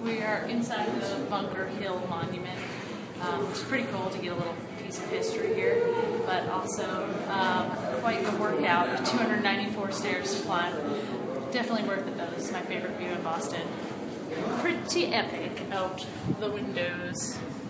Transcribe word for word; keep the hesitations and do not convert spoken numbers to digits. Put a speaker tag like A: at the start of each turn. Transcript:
A: We are inside the Bunker Hill Monument, um, which is pretty cool to get a little piece of history here, but also um, quite the workout, two hundred ninety-four stairs to climb. Definitely worth it though. This is my favorite view in Boston. Pretty epic out the windows.